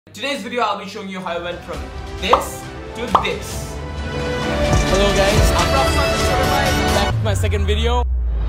Today's video I'll be showing you how I went from this to this. Hello guys, I'm Rafsan, back with my second video.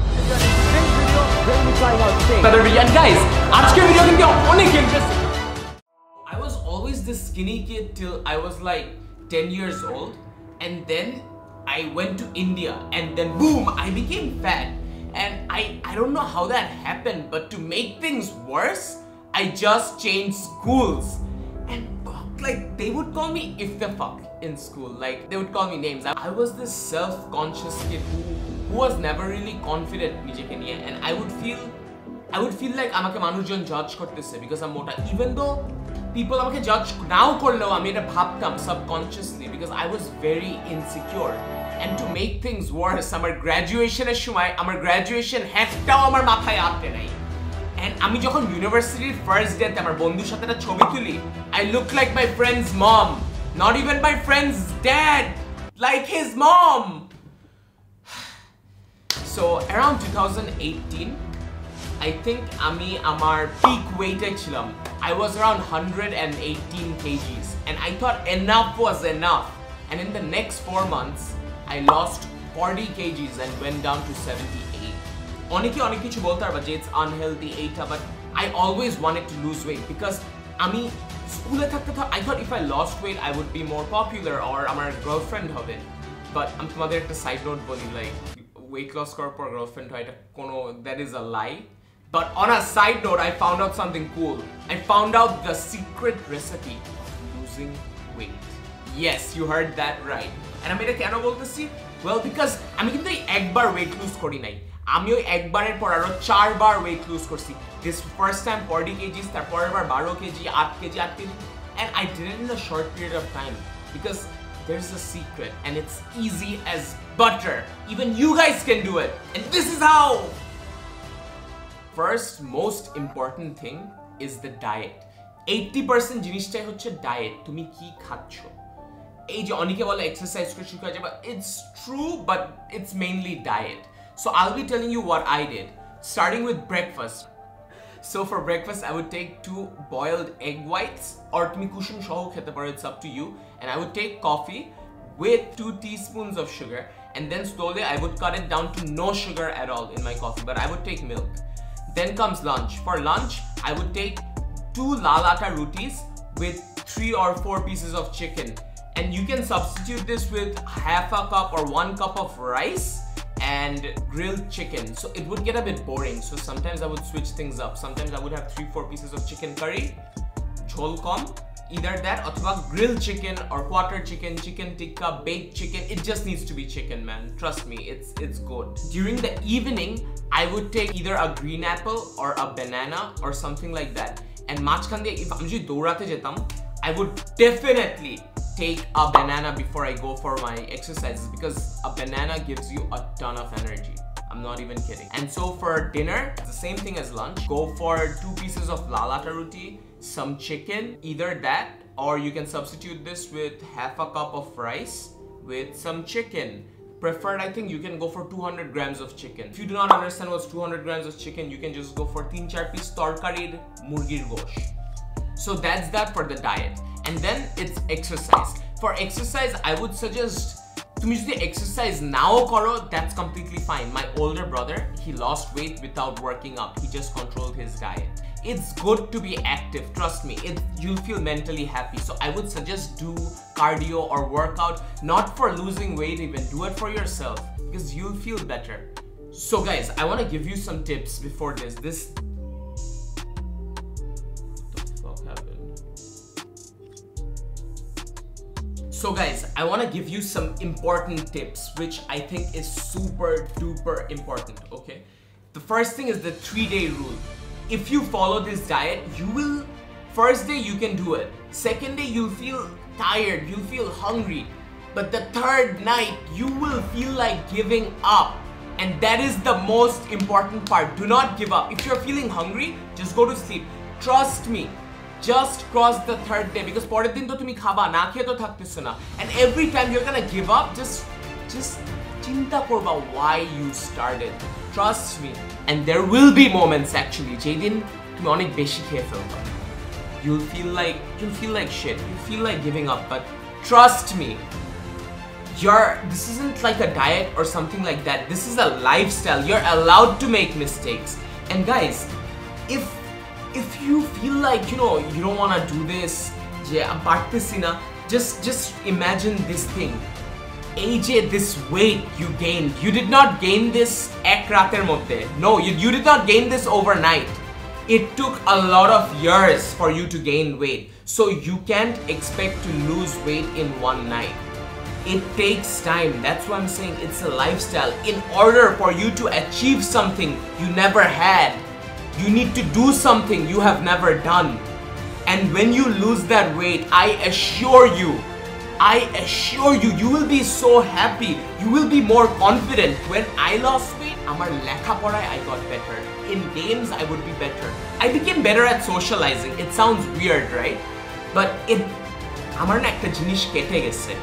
Another video, and guys, today's video is going to be interesting. I was always this skinny kid till I was like 10 years old, and then I went to India, and then boom, I became fat. And I don't know how that happened, but to make things worse, I just changed schools. And like, they would call me if the fuck in school. Like, they would call me names. I was this self-conscious kid who was never really confident নিজেকে নিয়ে, and I would feel like আমাকে মানুষজন judge করতেছে because I'm মোটা, even though people আমাকে judge নাও করলেও আমি এটা ভাবতাম subconsciously because I was very insecure. And to make things worse, আমার গ্র্যাজুয়েশনের সময় আমার গ্র্যাজুয়েশন হ্যাটটাও আমার মাথায় আটে নাই। And আমি যখন ইউনিভার্সিটির ফার্স্ট ডেতে আমার বন্ধুর সাথে একটা ছবি তুলি, I look like my friend's mom, not even my friend's dad, like his mom. So around 2018, I think আমি আমার peak weight এ ছিলাম. I was around 118 kgs, and I thought enough was enough. And in the next 4 months, I lost 40 kgs and went down to 78. অনেকে অনেক কিছু বলতে পারবে যে it's unhealthy এইটা, but I always wanted to lose weight because আমি স্কুলে থাকতে I thought if I lost weight I would be more popular or আমার girlfriend হবে. But আমি তোমাদের একটা সাইড নোট বলি, like weight loss করার পর girlfriend হয় এটা কোনো, that is a lie. But on a side note, I found out something cool. I found out the secret recipe of losing weight. Yes, you heard that right. And আমি এটা কেন বলতেছি? Well, because আমি কিন্তু একবার weight lose করি নাই, আমি ওই একবারের পর আরো 4 বার weight lose করছি. This first time 40 kgs, তারপরের বার 12 kg, 8 kg, and I did it in a short period of time because there's a secret and it's easy as butter. Even you guys can do it, and this is how. First most important thing is the diet. 80% জিনিসটাই হচ্ছে diet, তুমি কি খাচ্ছ। এই যে অনেকে বলে exercise করে ঠিক হয়ে যাবে, it's true, but it's mainly diet. So I'll be telling you what I did, starting with breakfast. So for breakfast, I would take 2 boiled egg whites, or tumi kushum shoho khete paro, it's up to you. And I would take coffee with 2 teaspoons of sugar, and then slowly I would cut it down to no sugar at all in my coffee, but I would take milk. Then comes lunch. For lunch, I would take 2 lal atta rotis with 3 or 4 pieces of chicken. And you can substitute this with half a cup or 1 cup of rice and grilled chicken. So it would get a bit boring. So sometimes I would switch things up. Sometimes I would have 3-4 pieces of chicken curry, jhol kom, either that or grilled chicken or quarter chicken, chicken tikka, baked chicken. It just needs to be chicken, man. Trust me, it's good. During the evening, I would take either a green apple or a banana or something like that. And machkhan diye if ami jodi dourate jetam, I would definitely take a banana before I go for my exercises because a banana gives you a ton of energy. I'm not even kidding. And so for dinner, it's the same thing as lunch. Go for 2 pieces of lal atta roti, some chicken, either that or you can substitute this with half a cup of rice with some chicken. Preferred, I think you can go for 200 grams of chicken. If you do not understand what's 200 grams of chicken, you can just go for 3-4 piece torkarir murgir gosh. So that's that for the diet. And then it's exercise. For exercise, I would suggest তুমি যদি exercise নাও করো, that's completely fine. My older brother, he lost weight without working out. He just controlled his diet. It's good to be active, trust me. You'll feel mentally happy. So I would suggest do cardio or workout, not for losing weight even. Do it for yourself because you'll feel better. So guys, I want to give you some tips before this. So guys, I want to give you some important tips which I think is super duper important, okay? The first thing is the 3-day rule. If you follow this diet, first day you can do it. Second day you'll feel tired, you'll feel hungry. But the third night, you will feel like giving up. And that is the most important part. Do not give up. If you're feeling hungry, just go to sleep. Trust me. Just cross the 3rd day because পরের দিন তো তুমি খাবা না, খেয়ে তো থাকতেছ না. And every time you're gonna give up, just চিন্তা করবা why you started. Trust me. And there will be moments actually যেদিন তুমি অনেক বেশি খেয়ে ফেলবা. you'll feel like shit. You'll feel like giving up, but trust me, this isn't like a diet or something like that. This is a lifestyle. You're allowed to make mistakes. And guys, if you feel like, you don't want to do this, just imagine this thing. AJ, this weight you gained, you did not gain this ek rater moddhe. No, you did not gain this overnight. It took a lot of years for you to gain weight. So you can't expect to lose weight in one night. It takes time. That's why I'm saying it's a lifestyle. In order for you to achieve something you never had, you need to do something you have never done. And when you lose that weight, I assure you, you will be so happy. You will be more confident. When I lost weight, amar lekha porai I got better. In games, I would be better. I became better at socializing. It sounds weird, right? But amar na ekta jinish kete geche.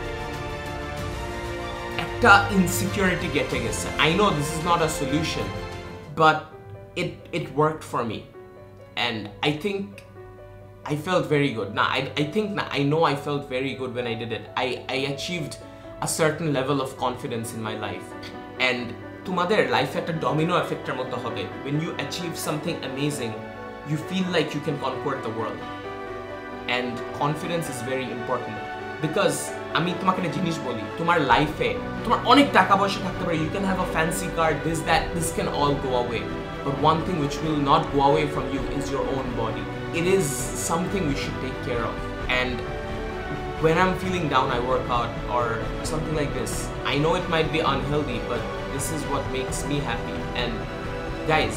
Ekta insecurity kete geche. I know this is not a solution, but it worked for me. And I think I felt very good. I know I felt very good when I did it. I achieved a certain level of confidence in my life. And তোমাদের life একটা domino effect এর মতো হবে. When you achieve something amazing, you feel like you can conquer the world. And confidence is very important. Because আমি তোমাকে একটা জিনিস বলি, তোমার লাইফে তোমার অনেক টাকা পয়সা থাকতে পারে, you can have a fancy car, this can all go away. But one thing which will not go away from you is your own body. It is something we should take care of. And when I'm feeling down, I work out or something like this. I know it might be unhealthy, but this is what makes me happy. And guys,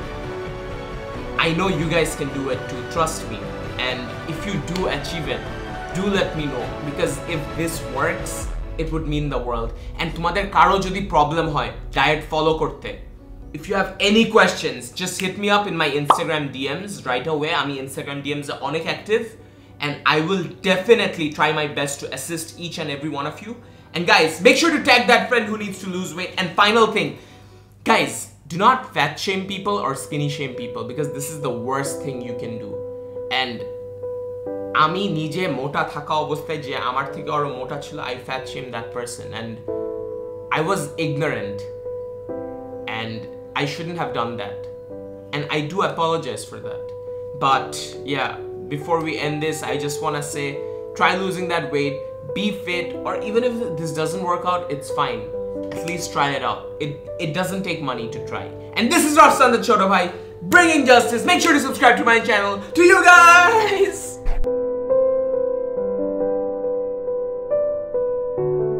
I know you guys can do it too, trust me. And if you do achieve it, do let me know, because if this works, it would mean the world. And তোমাদের কারো যদি problem হয় diet follow করতে, if you have any questions, just hit me up in my Instagram DMs right away. আমি Instagram DMs are অনেক active, and I will definitely try my best to assist each and every one of you. And guys, make sure to tag that friend who needs to lose weight. And final thing, guys, do not fat shame people or skinny shame people, because this is the worst thing you can do. And আমি নিজে মোটা থাকা অবস্থায় যে আমার থেকে আরো মোটা ছিল, I fat shamed that person, and I was ignorant, and I shouldn't have done that, and I do apologize for that. But yeah, before we end this, I just want to say, try losing that weight, be fit, or even if this doesn't work out, it's fine. At least try it out. It doesn't take money to try. And this is Rafsan the Choto Bhai, bringing justice. Make sure to subscribe to my channel. To you guys!